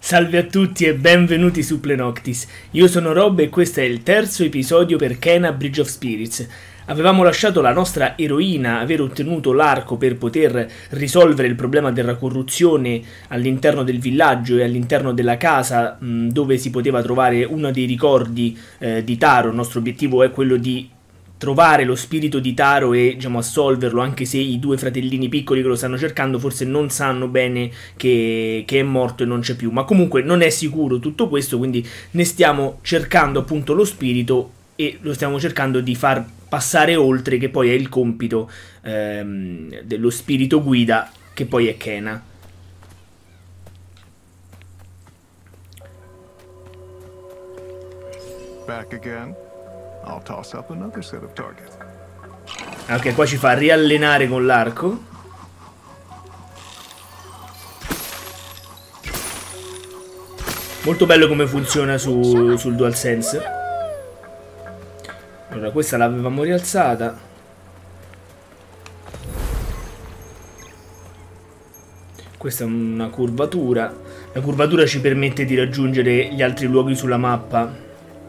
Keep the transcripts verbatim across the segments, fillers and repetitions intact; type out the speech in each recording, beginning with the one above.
Salve a tutti e benvenuti su Plenoctis. Io sono Rob e questo è il terzo episodio per Kena Bridge of Spirits. Avevamo lasciato la nostra eroina aver ottenuto l'arco per poter risolvere il problema della corruzione all'interno del villaggio e all'interno della casa mh, dove si poteva trovare uno dei ricordi eh, di Taro. Il nostro obiettivo è quello di trovare lo spirito di Taro e, diciamo, assolverlo, anche se i due fratellini piccoli che lo stanno cercando forse non sanno bene che, che è morto e non c'è più. Ma comunque non è sicuro tutto questo, quindi ne stiamo cercando appunto lo spirito e lo stiamo cercando di far passare oltre, che poi è il compito ehm, dello spirito guida, che poi è Kena. Back again. I'll toss up another set of targets. Ok, qua ci fa riallenare con l'arco. Molto bello come funziona su, sul DualSense. Allora, questa l'avevamo rialzata. Questa è una curvatura. La curvatura ci permette di raggiungere gli altri luoghi sulla mappa.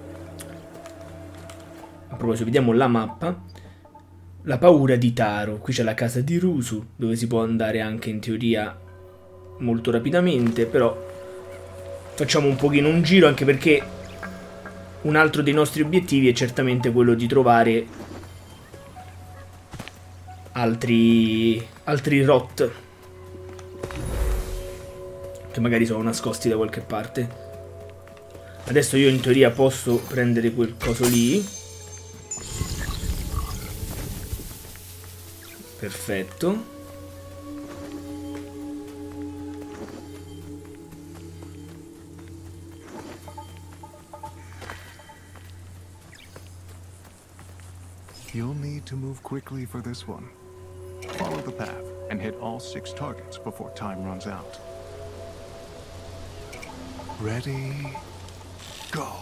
A proposito, vediamo la mappa. La paura di Taro. Qui c'è la casa di Rusu, dove si può andare anche in teoria molto rapidamente, però facciamo un pochino un giro, anche perché un altro dei nostri obiettivi è certamente quello di trovare altri altri rot che magari sono nascosti da qualche parte. Adesso io in teoria posso prendere quel coso lì. Perfetto. You'll need to move quickly for this one. Follow the path and hit all six targets before time runs out. Ready, go.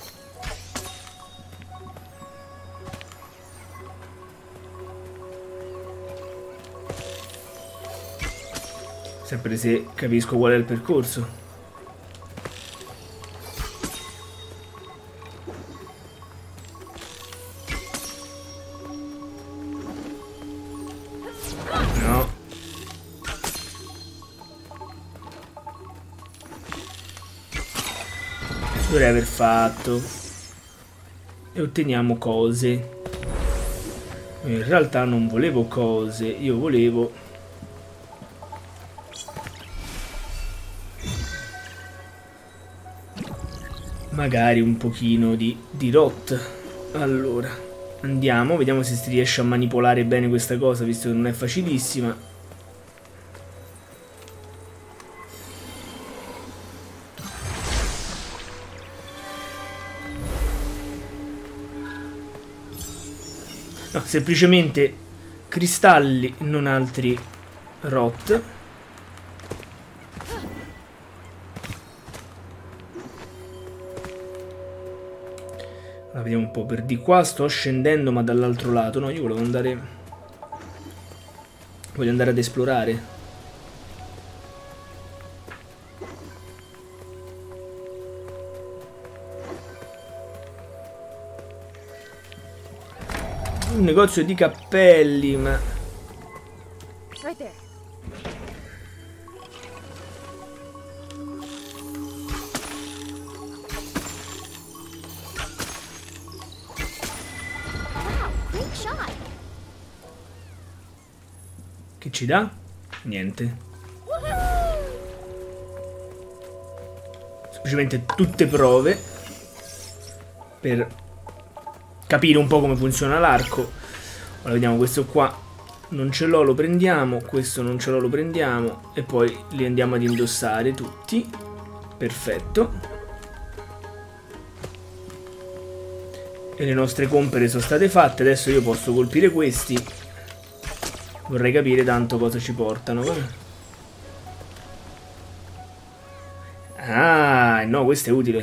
Sempre se capisco qual è il percorso. No. Dovrei aver fatto. E otteniamo cose. In realtà non volevo cose, io volevo magari un pochino di, di rot. Allora, andiamo, vediamo se si riesce a manipolare bene questa cosa, visto che non è facilissima. No, semplicemente cristalli, non altri rot. Vediamo un po' per di qua. Sto scendendo ma dall'altro lato. No, io volevo andare Voglio andare ad esplorare. Un negozio di cappelli, ma Right there. che ci dà? Niente. Semplicemente tutte prove per capire un po' come funziona l'arco. Ora vediamo, questo qua non ce l'ho, lo prendiamo. Questo non ce l'ho, lo prendiamo. E poi li andiamo ad indossare tutti. Perfetto. E le nostre compere sono state fatte. Adesso io posso colpire questi. Vorrei capire tanto cosa ci portano. Ah, no, questo è utile.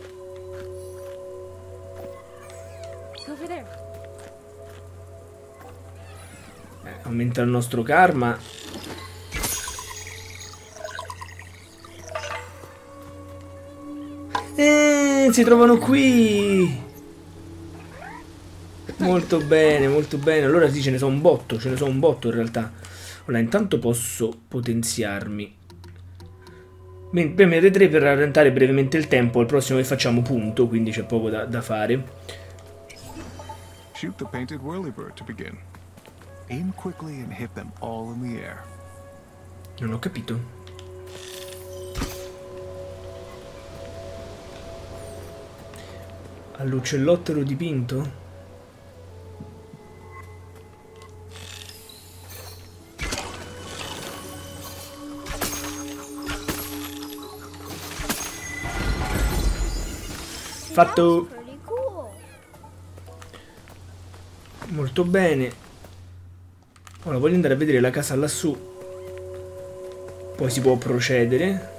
Eh, aumenta il nostro karma. Eh, si trovano qui. Molto bene, molto bene. Allora sì, ce ne sono un botto, ce ne sono un botto in realtà. Allora, intanto posso potenziarmi. Premere tre per rallentare brevemente il tempo. Al prossimo che facciamo punto, quindi c'è poco da, da fare. Shoot the painted whirlybird to begin. Aim quickly and hit them all in the air. Non ho capito. All'uccellottero dipinto? Fatto. Pretty cool. Molto bene. Ora voglio andare a vedere la casa lassù. Poi si può procedere.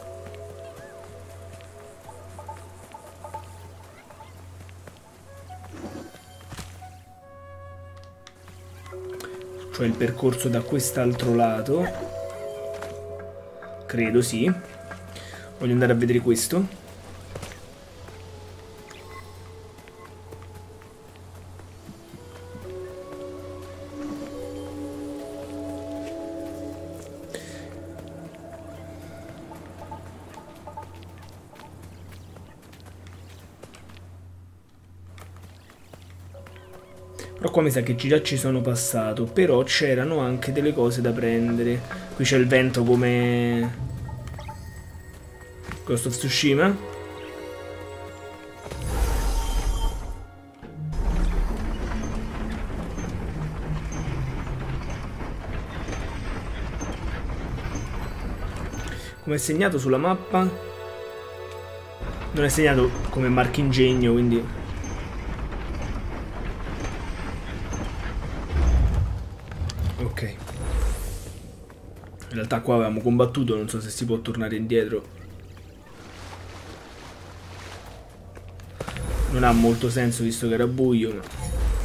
Cioè il percorso da quest'altro lato. Credo, sì. Voglio andare a vedere questo. Però qua mi sa che già ci sono passato. Però c'erano anche delle cose da prendere. Qui c'è il vento come Ghost of Tsushima. Come è segnato sulla mappa. Non è segnato come marchingegno, quindi... Ok. In realtà qua avevamo combattuto, non so se si può tornare indietro. Non ha molto senso visto che era buio, ma...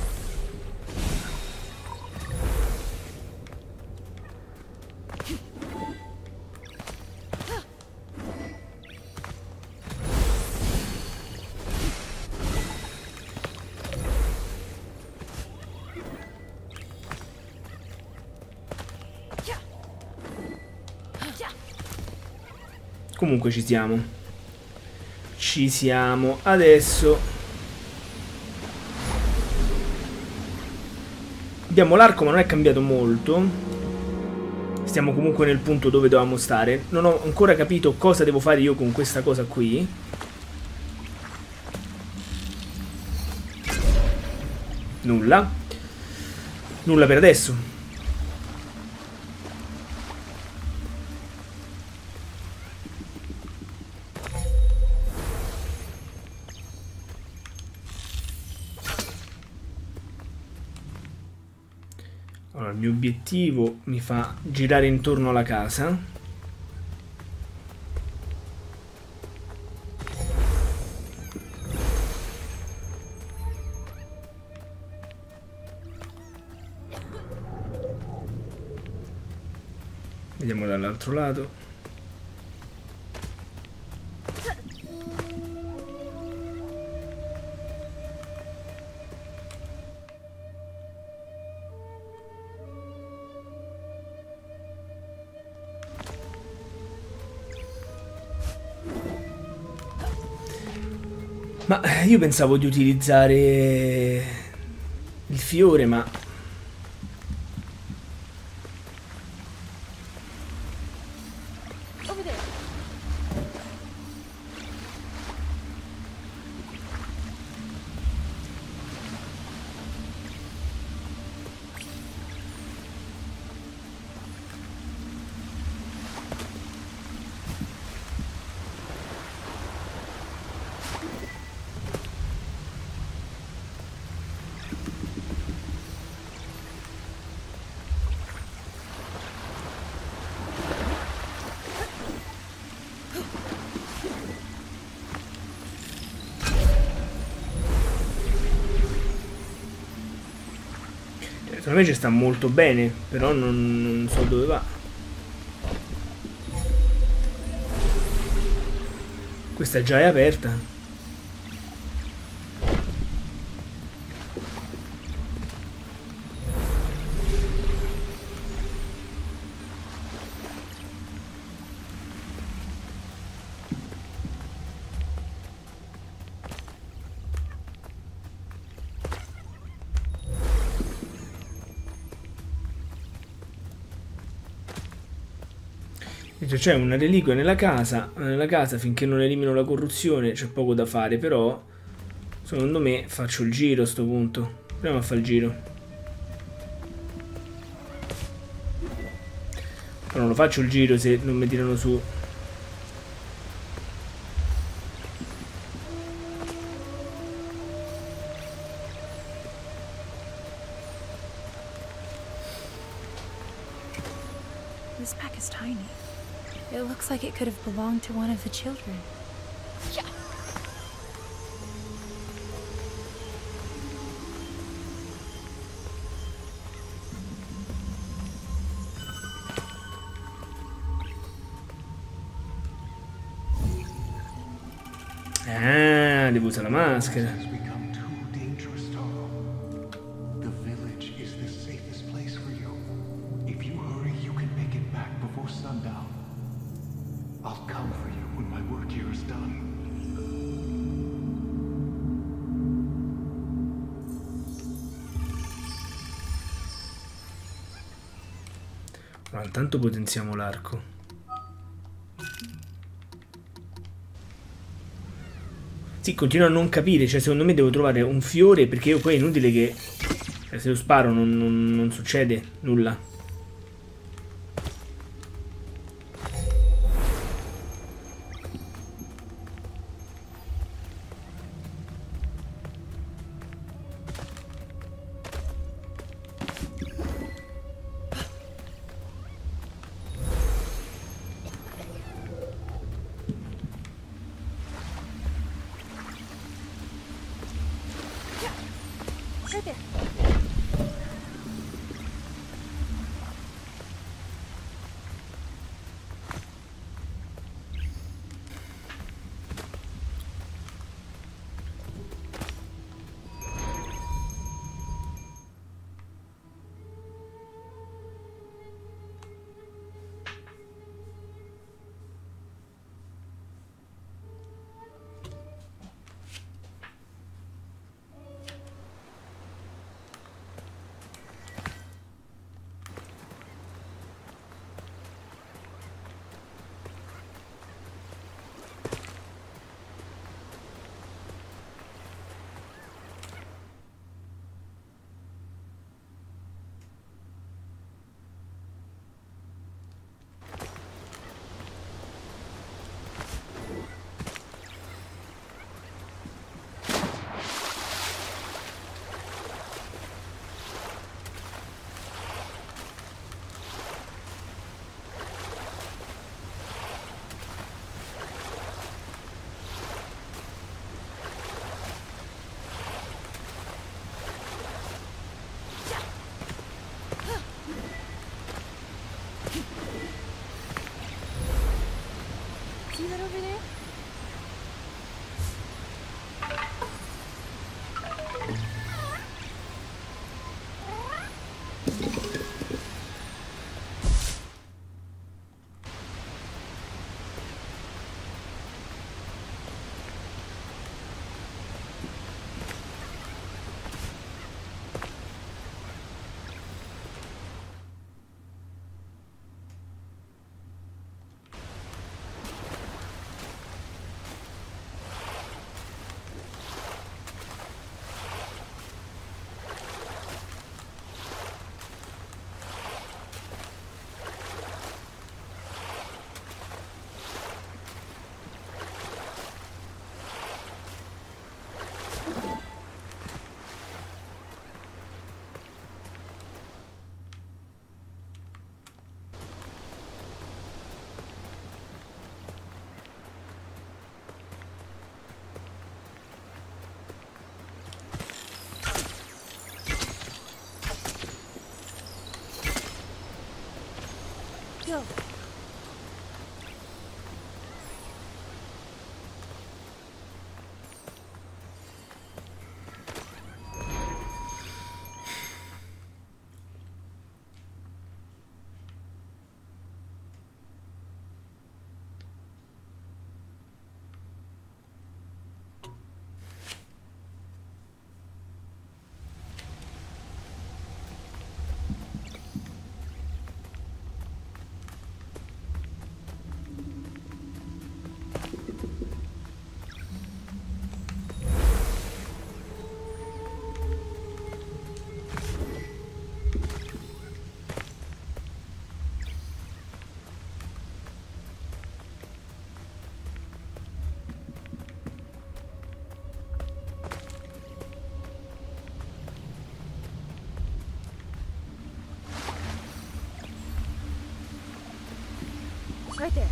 Comunque ci siamo. Ci siamo. Adesso abbiamo l'arco, ma non è cambiato molto. Stiamo comunque nel punto dove dovevamo stare. Non ho ancora capito cosa devo fare io con questa cosa qui. Nulla. Nulla per adesso. Allora, il mio obiettivo mi fa girare intorno alla casa. Vediamo dall'altro lato. Ma io pensavo di utilizzare il fiore, ma... Over there. Secondo me ci sta molto bene, però non, non so dove va. Questa già è aperta. C'è una reliquia nella casa, nella casa finché non elimino la corruzione c'è poco da fare, però secondo me faccio il giro a sto punto. Proviamo a fare il giro. Però non lo faccio il giro se non mi tirano su. This pack is tiny. It looks like it could have belonged to one of the children. Yeah. Ah, devo usare la maschera. Ma intanto potenziamo l'arco. Sì, continuo a non capire, cioè secondo me devo trovare un fiore perché io poi è inutile che... Cioè, se lo sparo non, non, non succede nulla. Right there. See that over there? Right there.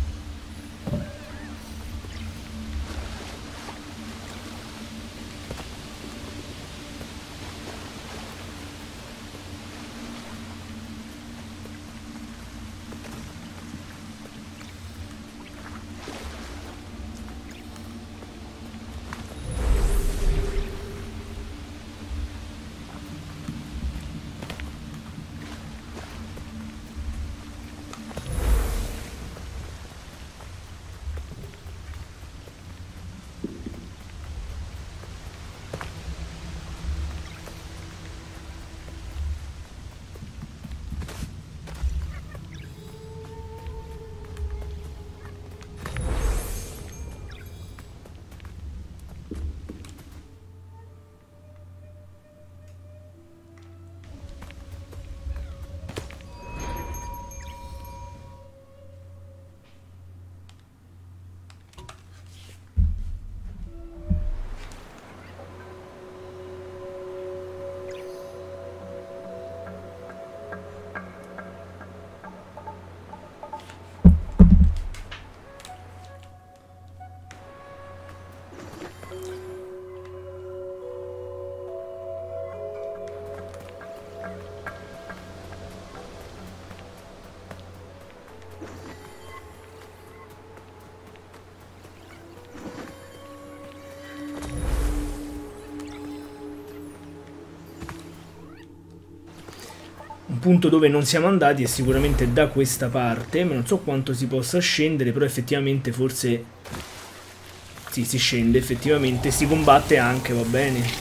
Un punto dove non siamo andati è sicuramente da questa parte, ma non so quanto si possa scendere, però effettivamente forse... Sì, si scende, effettivamente, si combatte anche, va bene.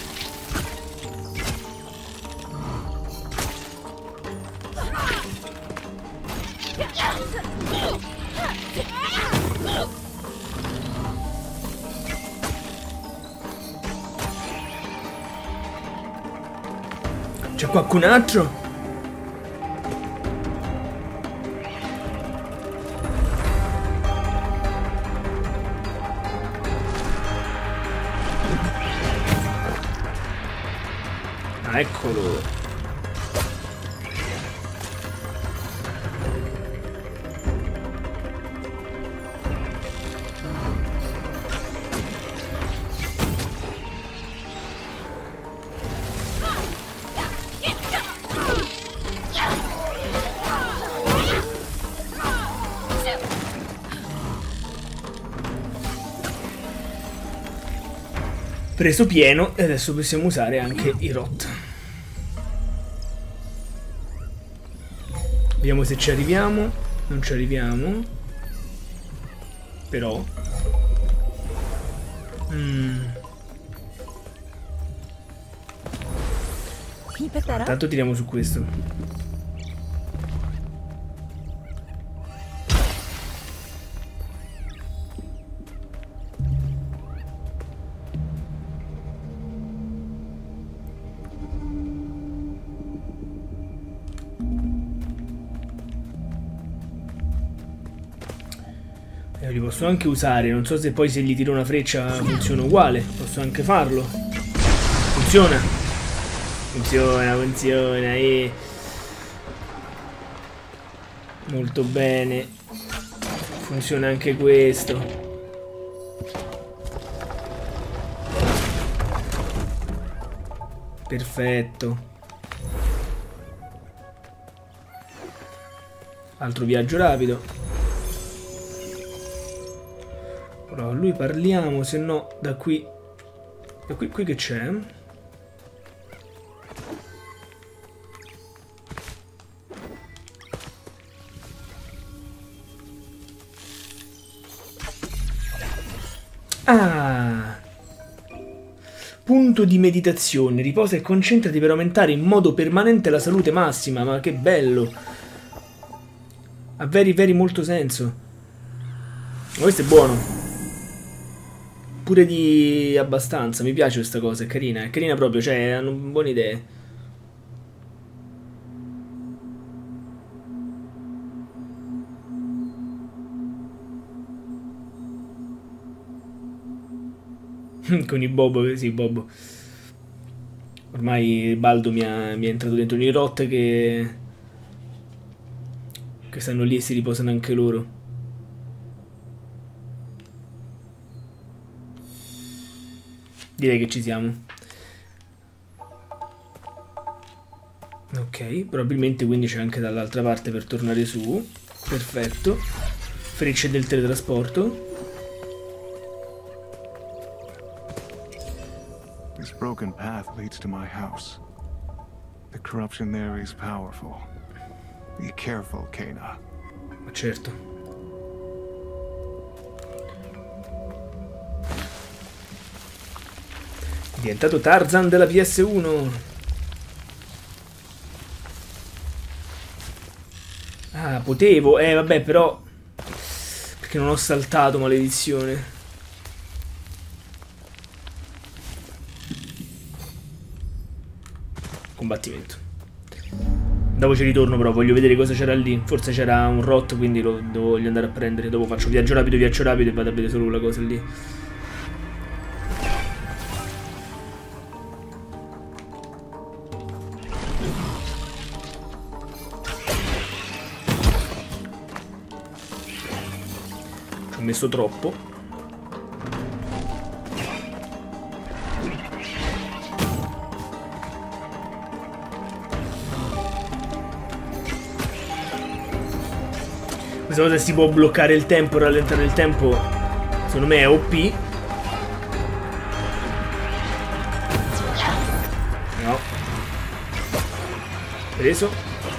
C'è qualcun altro? Ah, eccolo. Preso pieno e adesso possiamo usare anche i rot. Vediamo se ci arriviamo. Non ci arriviamo. Però mm. Intanto tiriamo su questo. Li posso anche usare, non so se poi se gli tiro una freccia funziona uguale, posso anche farlo. Funziona. Funziona, funziona, eh. Molto bene. Funziona anche questo. Perfetto. Altro viaggio rapido. Ora, lui parliamo, se no da qui... Da qui, qui che c'è? Ah! Punto di meditazione. Riposa e concentrati per aumentare in modo permanente la salute massima. Ma che bello! Ha veri veri molto senso. Ma questo è buono. Pure di abbastanza, mi piace questa cosa, è carina, è carina proprio, cioè hanno buone idee. Con i Bobo, sì, Bobo. Ormai Baldo mi ha, mi è entrato dentro i rot che... che stanno lì e si riposano anche loro. Direi che ci siamo. Ok, probabilmente quindi c'è anche dall'altra parte per tornare su. Perfetto. Frecce del teletrasporto. This broken path leads to my house. The corruption there is powerful. Be careful, Kena. Ma certo. È diventato Tarzan della P S uno. Ah, potevo. Eh, vabbè, però... Perché non ho saltato, maledizione. Combattimento. Dopo ci ritorno, però voglio vedere cosa c'era lì. Forse c'era un rot, quindi lo, lo voglio andare a prendere. Dopo faccio viaggio rapido, viaggio rapido e vado a vedere solo la cosa lì. Ci ho messo troppo. Questa cosa si può bloccare il tempo, rallentare il tempo. Secondo me è O P. No. Preso.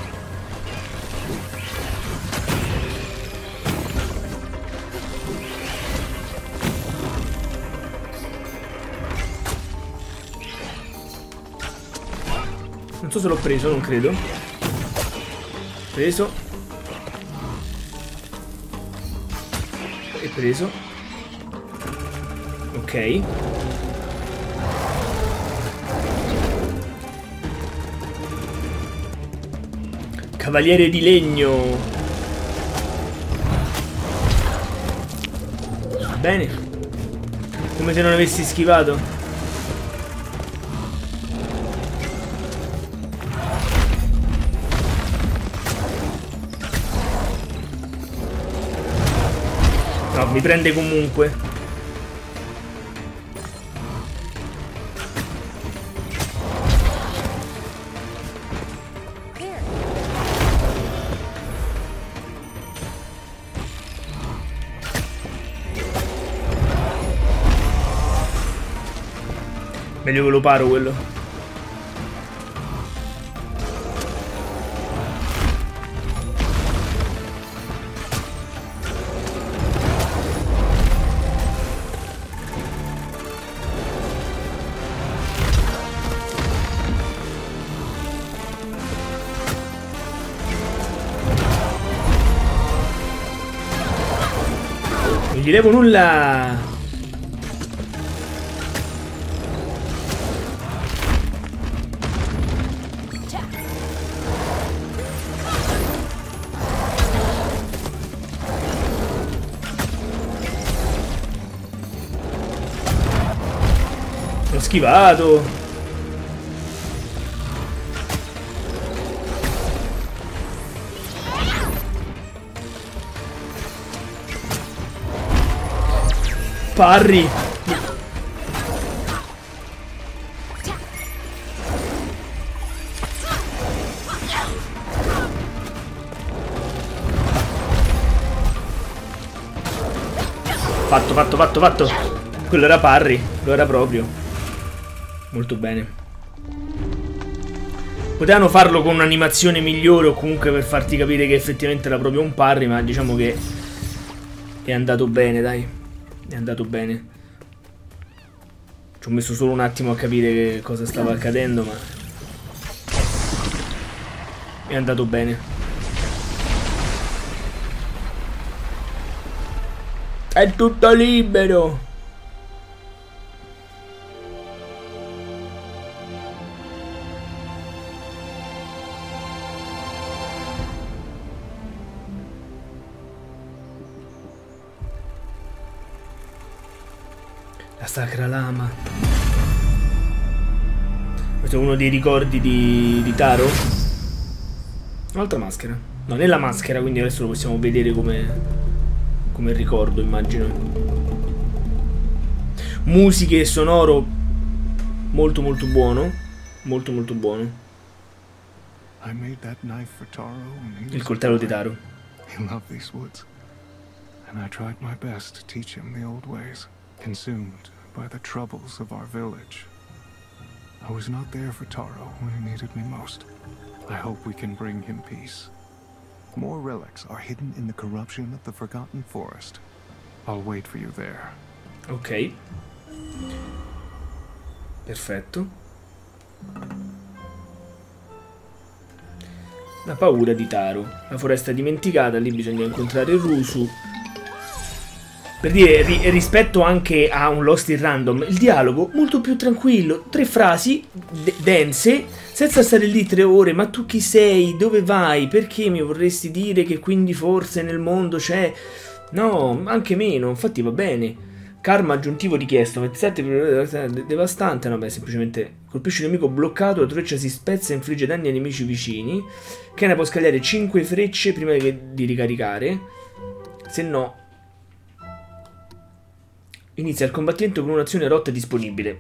Non so se l'ho preso, non credo. Preso. E preso. Ok. Cavaliere di legno. Bene. Come se non avessi schivato. No, mi prende comunque. Meglio che lo paro quello. Non gli levo nulla. L'ho schivato. Parry. Fatto, fatto, fatto, fatto. Quello era parry. Lo era proprio. Molto bene. Potevano farlo con un'animazione migliore o comunque per farti capire che effettivamente era proprio un parry, ma diciamo che è andato bene, dai. È andato bene. Ci ho messo solo un attimo a capire che cosa stava accadendo, ma è andato bene. È tutto libero. La Sacra Lama. Questo è uno dei ricordi di, di Taro. Un'altra maschera. Non è la maschera, quindi adesso lo possiamo vedere come, come ricordo, immagino. Musiche e sonoro Molto molto buono. Molto molto buono. I made that knife for Taro when he Il was coltello a di boy. Taro. He loved these woods. And I tried my best to teach him the old ways, consumed by the troubles of our village. I was not there for Taro when he needed me most. I hope we can bring him peace. More relics are hidden in the corruption of the Forgotten Forest. I'll wait for you there. Ok. Perfetto. La paura di Taro. La foresta dimenticata, lì bisogna incontrare Rusu. Per dire, ri rispetto anche a un Lost in Random, il dialogo molto più tranquillo. Tre frasi dense, senza stare lì tre ore. Ma tu chi sei? Dove vai? Perché mi vorresti dire che quindi forse nel mondo c'è... No, anche meno, infatti va bene. Karma aggiuntivo richiesto, ventisette devastante, no beh, semplicemente colpisce il nemico bloccato, la torreccia si spezza e infligge danni ai nemici vicini. Kena può scagliare cinque frecce prima di ricaricare, se no inizia il combattimento con un'azione rotta disponibile.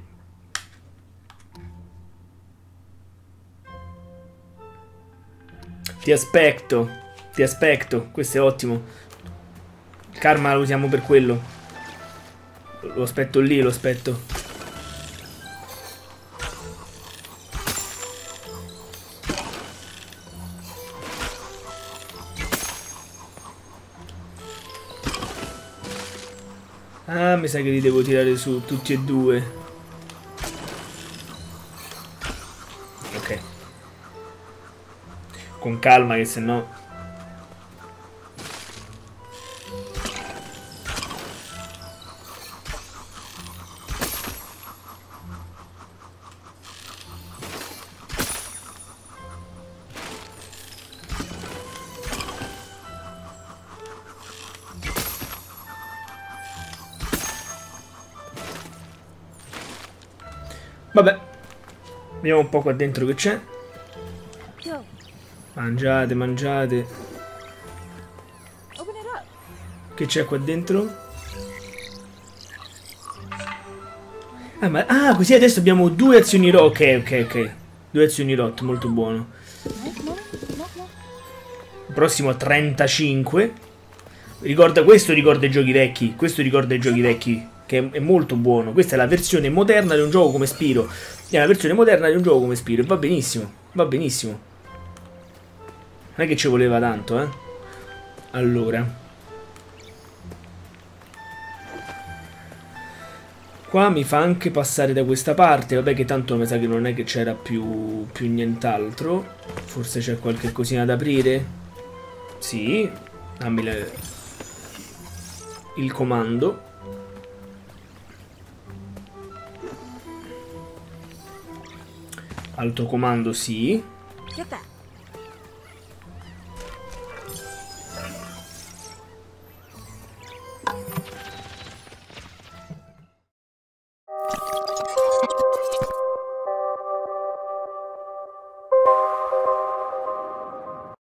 Ti aspetto, ti aspetto, questo è ottimo. Karma lo usiamo per quello. Lo aspetto lì, lo aspetto. Ah, mi sa che li devo tirare su tutti e due. Ok. Con calma che sennò... Vabbè, vediamo un po' qua dentro che c'è. Mangiate, mangiate. Che c'è qua dentro? Ah, ma... ah, così adesso abbiamo due azioni rot. Ok, ok, ok. Due azioni rot, molto buono. Il prossimo trentacinque. Ricorda, questo ricorda i giochi vecchi. Questo ricorda i giochi vecchi. Che è molto buono. Questa è la versione moderna di un gioco come Spyro. È la versione moderna di un gioco come Spyro. E va benissimo. Va benissimo. Non è che ci voleva tanto, eh. Allora. Qua mi fa anche passare da questa parte. Vabbè che tanto mi sa che non è che c'era più, più nient'altro. Forse c'è qualche cosina da aprire. Sì. Dammi le... il comando. Altro comando, sì.